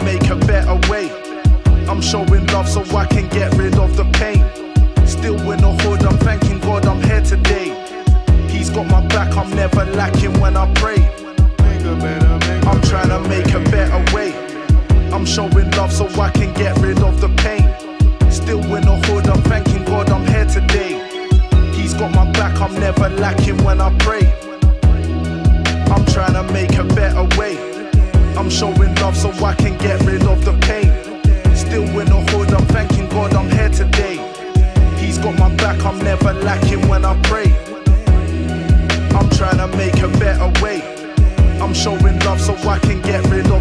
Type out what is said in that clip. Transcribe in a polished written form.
make a better way. I'm showing love so I can get rid of the pain. Still in the hood, I'm thanking God I'm here today. He's got my back, I'm never lacking when I pray. I'm trying to make a better way. I'm showing love so I can get rid of the pain. Still in the hood, I'm thanking God I'm here today. He's got my back, I'm never lacking when I pray. I'm trying to make a better way. I'm showing love so I can get rid of the pain. Still in the hood, I'm thanking God I'm here today. He's got my back, I'm never lacking when I pray. I'm trying to make a better way. I'm showing love so I can get rid